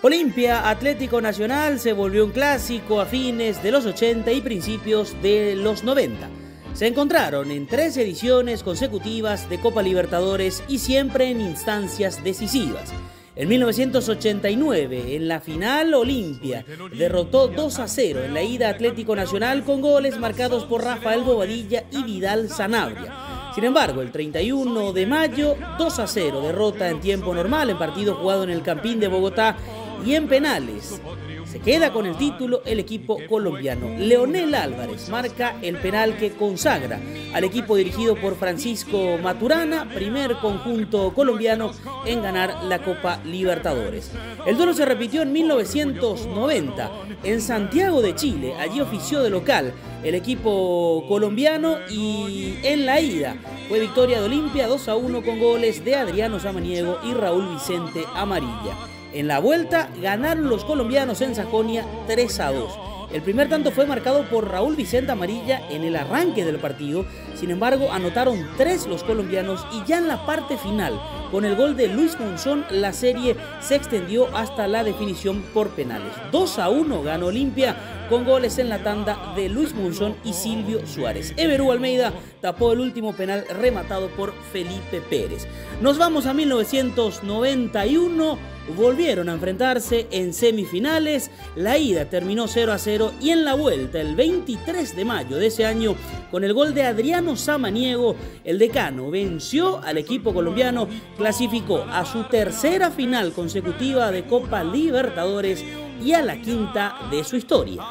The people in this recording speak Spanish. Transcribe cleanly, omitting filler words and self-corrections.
Olimpia Atlético Nacional se volvió un clásico a fines de los 80 y principios de los 90. Se encontraron en 3 ediciones consecutivas de Copa Libertadores y siempre en instancias decisivas. En 1989, en la final, Olimpia derrotó 2-0 en la ida Atlético Nacional con goles marcados por Rafael Bobadilla y Vidal Sanabria. Sin embargo, el 31 de mayo, 2-0, derrota en tiempo normal en partido jugado en el Campín de Bogotá y en penales. Se queda con el título el equipo colombiano. Leonel Álvarez marca el penal que consagra al equipo dirigido por Francisco Maturana, primer conjunto colombiano en ganar la Copa Libertadores. El duelo se repitió en 1990 en Santiago de Chile. Allí ofició de local el equipo colombiano y en la ida fue victoria de Olimpia 2-1 con goles de Adriano Samaniego y Raúl Vicente Amarilla. En la vuelta ganaron los colombianos en Sajonia 3-2. El primer tanto fue marcado por Raúl Vicente Amarilla en el arranque del partido. Sin embargo, anotaron 3 los colombianos y ya en la parte final, con el gol de Luis Monzón, la serie se extendió hasta la definición por penales. 2-1 ganó Olimpia con goles en la tanda de Luis Monzón y Silvio Suárez. Everú Almeida tapó el último penal rematado por Felipe Pérez. Nos vamos a 1991. Volvieron a enfrentarse en semifinales, la ida terminó 0-0 y en la vuelta, el 23 de mayo de ese año, con el gol de Adriano Samaniego, el decano venció al equipo colombiano, clasificó a su tercera final consecutiva de Copa Libertadores y a la quinta de su historia.